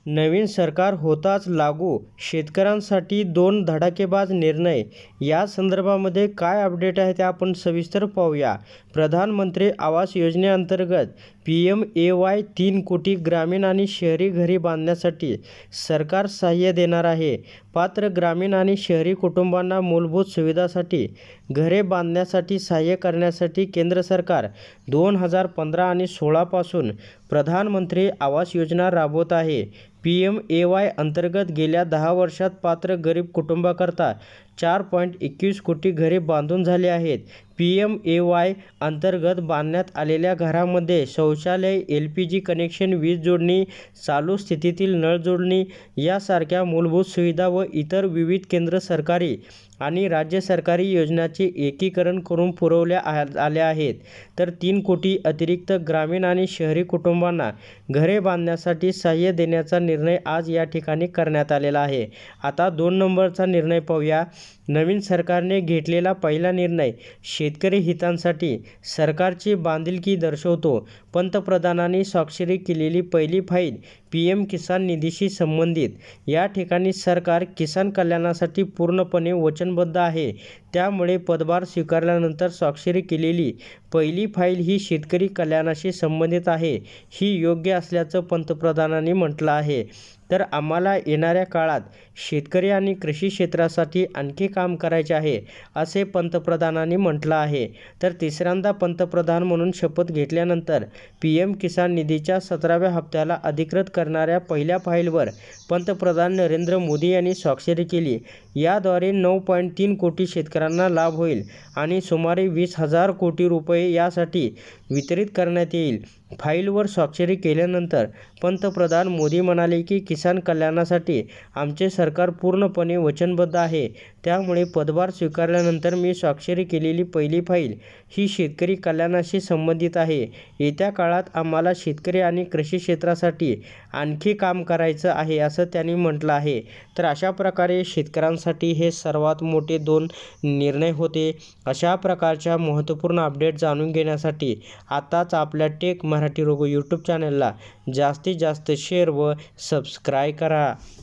नवीन सरकार होताच लागू, शेतकऱ्यांसाठी 2 धडाकेबाज निर्णय. या संदर्भामध्ये काय अपडेट आहे ते आपण सविस्तर पाहूया. प्रधानमंत्री आवास योजनेअंतर्गत PMAY 3 कोटी ग्रामीण आणि शहरी घरे बांधण्यासाठी सरकार सहाय्य देणार आहे. पात्र ग्रामीण आणि शहरी कुटुंबांना मूलभूत सुविधांसाठी घरे बांधण्यासाठी सहाय्य करण्यासाठी केंद्र सरकार 2015 आणि 16 पासून प्रधानमंत्री आवास योजना राबवत आहे. PMAY अंतर्गत गेल्या 10 वर्षात पात्र गरीब कुटुंबाकरता 4.21 कोटी घरे बांधून झाली आहेत. PMAY अंतर्गत बांधण्यात आलेल्या घरांमध्ये शौचालय, LPG कनेक्शन, वीज जोडणी, चालू स्थितीतील नळ जोडणी यासारख्या मूलभूत सुविधा व इतर विविध केंद्र सरकारी आणि राज्य सरकारी योजनांचे एकीकरण करून पुरवल्या आल्या आहेत. तर 3 कोटी अतिरिक्त ग्रामीण आणि शहरी कुटुंबांना घरे बांधण्यासाठी सहाय्य देण्याचा निर्णय आज या ठिकाणी करण्यात आलेला आहे. आता 2 नंबरचा निर्णय पाहूया. नवीन सरकारने घेतलेला पहिला निर्णय शेतकरी हितांसाठी सरकारची बांधिलकी दर्शवतो. पंतप्रधानांनी स्वाक्षरी केलेली पहिली फाईल PM किसान निधीशी संबंधित. या ठिकाणी सरकार किसान कल्याणासाठी पूर्णपणे वचनबद्ध आहे. त्यामुळे पदभार स्वीकारल्यानंतर स्वाक्षरी केलेली पहिली फाईल ही शेतकरी कल्याणाशी संबंधित आहे. ही योग्य असल्याचं पंतप्रधानांनी म्हटलं आहे. तर आम्हाला येणाऱ्या काळात शेतकरी आणि कृषी क्षेत्रासाठी आणखी काम करायचे आहे, असे पंतप्रधानांनी म्हटलं आहे. तर तिसऱ्यांदा पंतप्रधान म्हणून शपथ घेतल्यानंतर PM किसान निधीच्या 17व्या हप्त्याला अधिकृत करणाऱ्या पहिल्या फाईलवर पंतप्रधान नरेंद्र मोदी यांनी स्वाक्षरी केली. याद्वारे 9.3 कोटी शेतकऱ्यांना लाभ होईल आणि सुमारे 20,000 कोटी रुपये यासाठी वितरित करण्यात येईल. फाईलवर स्वाक्षरी केल्यानंतर पंतप्रधान मोदी म्हणाले की किसान कल्याणासाठी आमचे सरकार पूर्णपणे वचनबद्ध आहे. त्यामुळे पदभार स्वीकारल्यानंतर मी स्वाक्षरी केलेली पहिली फाईल ही शेतकरी कल्याणाशी संबंधित आहे. येत्या काळात आम्हाला शेतकरी आणि कृषी क्षेत्रासाठी आणखी काम करायचं आहे, असं त्यांनी म्हटलं आहे. तर अशा प्रकारे शेतकऱ्यांसाठी हे सर्वात मोठे 2 निर्णय होते. अशा प्रकारच्या महत्त्वपूर्ण अपडेट जाणून घेण्यासाठी आताच आपल्या टेक मराठी रोगो यूट्यूब चॅनलला जास्तीत जास्त शेअर व सबस्क्राईब करा.